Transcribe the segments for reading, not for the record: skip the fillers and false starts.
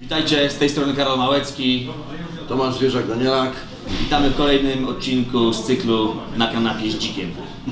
Witajcie, z tej strony Karol Małecki, Tomasz Zwierzak-Danielak. witamy w kolejnym odcinku z cyklu Na kanapie z dzikiem.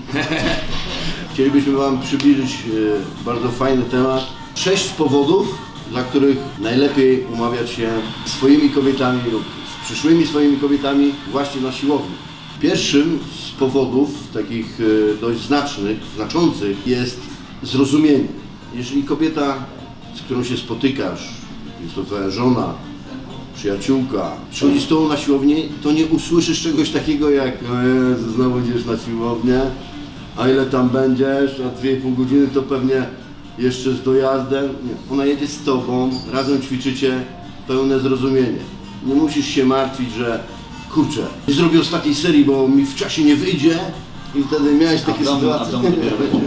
Chcielibyśmy Wam przybliżyć bardzo fajny temat. 6 powodów, dla których najlepiej umawiać się z swoimi kobietami lub z przyszłymi swoimi kobietami właśnie na siłowni. Pierwszym z powodów, takich dość znaczących, jest zrozumienie. Jeżeli kobieta, z którą się spotykasz, jest to Twoja żona, przyjaciółka, przychodzi z Tobą na siłownię, to nie usłyszysz czegoś takiego jak znowu idziesz na siłownię, a ile tam będziesz, a 2,5 godziny to pewnie jeszcze z dojazdem. Nie. Ona jedzie z Tobą, razem ćwiczycie, pełne zrozumienie. Nie musisz się martwić, że kurczę, nie zrobię ostatniej serii, bo mi w czasie nie wyjdzie i wtedy miałeś takie sytuacje. A w domu dopiero będzie.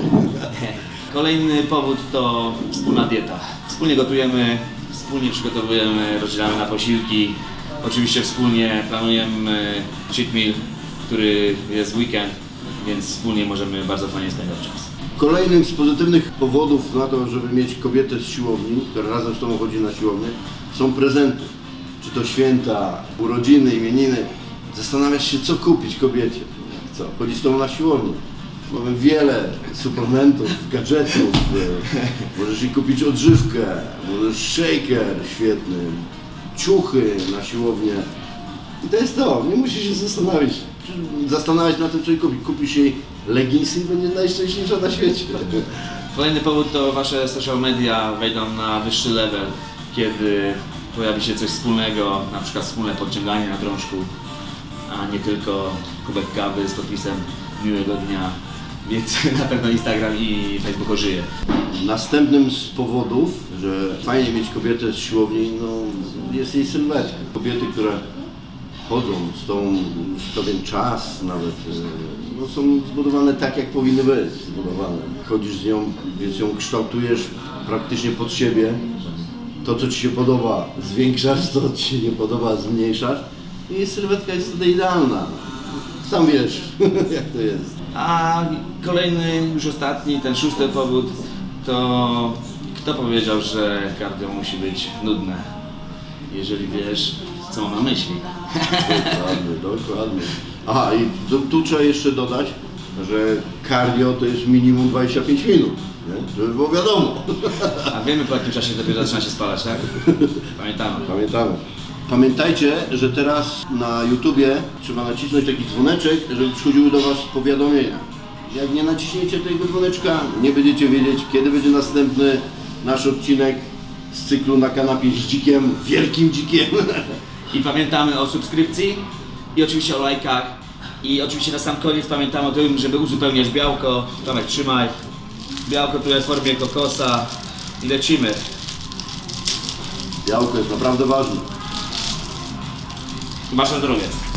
Kolejny powód to wspólna dieta. Wspólnie gotujemy, wspólnie przygotowujemy, rozdzielamy na posiłki. Oczywiście wspólnie planujemy cheat meal, który jest w weekend, więc wspólnie możemy bardzo fajnie spędzać czas. Kolejnym z pozytywnych powodów na to, żeby mieć kobietę z siłowni, która razem z Tobą chodzi na siłownię, są prezenty. Czy to święta, urodziny, imieniny. Zastanawiasz się, co kupić kobiecie. Co? Chodzi z Tobą na siłownię. Mamy wiele suplementów, gadżetów. Możesz jej kupić odżywkę, możesz shaker świetny, ciuchy na siłownię. I to jest to. Nie musisz się zastanawiać na tym, co jej kupić. Kupisz jej leginsy i będzie najszczęśliwsza na świecie. Kolejny powód to Wasze social media wejdą na wyższy level, kiedy pojawi się coś wspólnego, na przykład wspólne podciąganie na drążku, a nie tylko kubek kawy z podpisem miłego dnia, więc na pewno Instagram i Facebook ożyje. Następnym z powodów, że fajnie mieć kobietę z siłowni, jest jej sylwetka. Kobiety, które chodzą z tą już pewien czas nawet, są zbudowane tak, jak powinny być zbudowane. Chodzisz z nią, więc ją kształtujesz praktycznie pod siebie. To, co Ci się podoba, zwiększasz, to, co Ci się nie podoba, zmniejszasz. I jej sylwetka jest wtedy idealna. Sam wiesz, jak to jest. A kolejny, już ostatni, ten szósty powód to kto powiedział, że cardio musi być nudne, jeżeli wiesz, co ma na myśli. Dokładnie. Aha, i tu trzeba jeszcze dodać, że cardio to jest minimum 25 minut, nie? Żeby było wiadomo. A wiemy, po jakim czasie dopiero zaczyna się spalać, tak? Pamiętamy. Pamiętajcie, że teraz na YouTubie trzeba nacisnąć taki dzwoneczek, żeby przychodziły do Was powiadomienia. Jak nie naciśniecie tego dzwoneczka, nie będziecie wiedzieć, kiedy będzie następny nasz odcinek z cyklu Na kanapie z dzikiem, wielkim dzikiem. I pamiętamy o subskrypcji i oczywiście o lajkach. I oczywiście na sam koniec pamiętamy o tym, żeby uzupełniać białko. Tomek, trzymaj. Białko tu jest w formie kokosa i lecimy. Białko jest naprawdę ważne. Wasze zdrowie.